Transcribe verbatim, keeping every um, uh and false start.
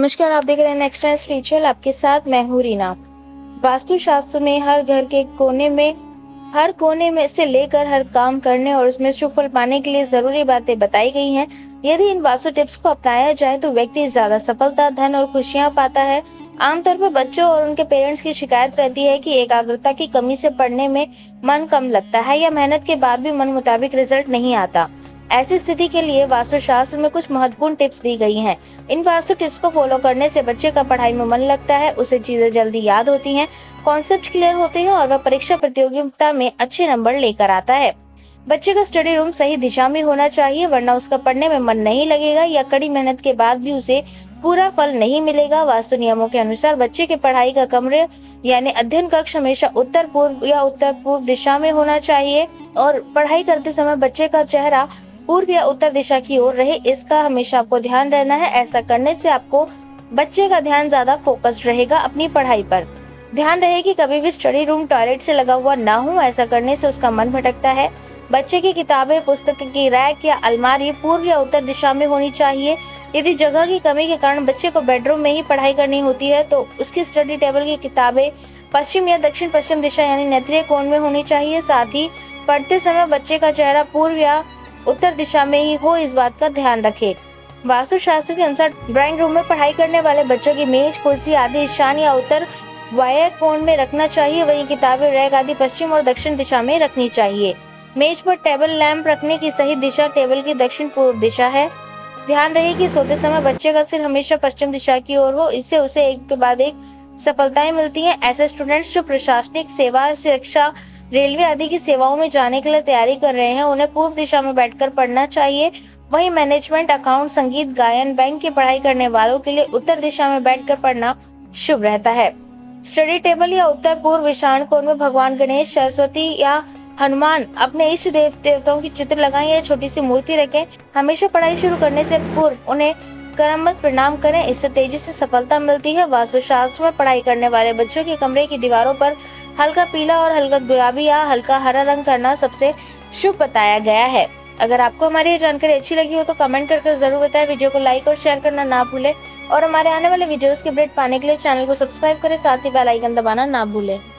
नमस्कार, आप देख रहे हैं नेक्स्ट टाइम स्पिरिचुअल। आपके साथ मैं हूँ रीना। वास्तु शास्त्र में हर घर के कोने में हर कोने में से लेकर हर काम करने और उसमें शुभ फल पाने के लिए जरूरी बातें बताई गई हैं। यदि इन वास्तु टिप्स को अपनाया जाए तो व्यक्ति ज्यादा सफलता, धन और खुशियां पाता है। आमतौर पर बच्चों और उनके पेरेंट्स की शिकायत रहती है कि एकाग्रता की कमी से पढ़ने में मन कम लगता है या मेहनत के बाद भी मन मुताबिक रिजल्ट नहीं आता। ऐसी स्थिति के लिए वास्तु शास्त्र में कुछ महत्वपूर्ण टिप्स दी गई हैं। इन वास्तु टिप्स को फॉलो करने से बच्चे का पढ़ाई में मन लगता है, उसे चीजें जल्दी याद होती हैं, कॉन्सेप्ट क्लियर होते हैं और वह परीक्षा प्रतियोगिता में अच्छे नंबर लेकर आता है। बच्चे का स्टडी रूम सही दिशा में होना चाहिए, वरना उसका पढ़ने में मन नहीं लगेगा या कड़ी मेहनत के बाद भी उसे पूरा फल नहीं मिलेगा। वास्तु नियमों के अनुसार बच्चे के पढ़ाई का कमरे यानी अध्ययन कक्ष हमेशा उत्तर पूर्व या उत्तर पूर्व दिशा में होना चाहिए और पढ़ाई करते समय बच्चे का चेहरा पूर्व या उत्तर दिशा की ओर रहे, इसका हमेशा आपको ध्यान रहना है। ऐसा करने से आपको बच्चे का ध्यान ज्यादा फोकस्ड रहेगा अपनी पढ़ाई पर। ध्यान रहे कि कभी भी स्टडी रूम टॉयलेट से लगा हुआ ना हो, ऐसा करने से उसका मन भटकता है। बच्चे की किताबें, पुस्तक की रैक या अलमारी पूर्व या उत्तर दिशा में होनी चाहिए। यदि जगह की कमी के कारण बच्चे को बेडरूम में ही पढ़ाई करनी होती है तो उसकी स्टडी टेबल की किताबें पश्चिम या दक्षिण पश्चिम दिशा यानी नेत्रीय कोण में होनी चाहिए। साथ ही पढ़ते समय बच्चे का चेहरा पूर्व या उत्तर दिशा में ही हो, इस बात का ध्यान रखें। वास्तु शास्त्र के अनुसार ड्राइंग रूम में पढ़ाई करने वाले बच्चों की मेज, कुर्सी आदि ईशान या उत्तर वायव्य कोण में रखना चाहिए। वहीं किताबें, रैक आदि पश्चिम और दक्षिण दिशा में रखनी चाहिए। मेज पर टेबल लैंप रखने की सही दिशा टेबल की दक्षिण पूर्व दिशा है। ध्यान रहे कि सोते समय बच्चे का सिर हमेशा पश्चिम दिशा की ओर हो, इससे उसे एक के बाद एक सफलताएं मिलती हैं। ऐसे स्टूडेंट्स जो प्रशासनिक सेवा, शिक्षा, रेलवे आदि की सेवाओं में जाने के लिए तैयारी कर रहे हैं, उन्हें पूर्व दिशा में बैठकर पढ़ना चाहिए। वहीं मैनेजमेंट, अकाउंट, संगीत, गायन, बैंक की पढ़ाई करने वालों के लिए उत्तर दिशा में बैठकर पढ़ना शुभ रहता है। स्टडी टेबल या उत्तर पूर्व ईशान कोण में भगवान गणेश, सरस्वती या हनुमान, अपने इष्ट देव देवताओं की चित्र लगाएं या छोटी सी मूर्ति रखें। हमेशा पढ़ाई शुरू करने से पूर्व उन्हें क्रमबद्ध प्रणाम करें, इससे तेजी से सफलता मिलती है। वास्तु शास्त्र में पढ़ाई करने वाले बच्चों के कमरे की दीवारों पर हल्का पीला और हल्का गुलाबी या हल्का हरा रंग करना सबसे शुभ बताया गया है। अगर आपको हमारी ये जानकारी अच्छी लगी हो तो कमेंट करके जरूर बताएं। वीडियो को लाइक और शेयर करना ना भूलें और हमारे आने वाले वीडियोस के अपडेट पाने के लिए चैनल को सब्सक्राइब करें, साथ ही बेल आइकन दबाना ना भूलें।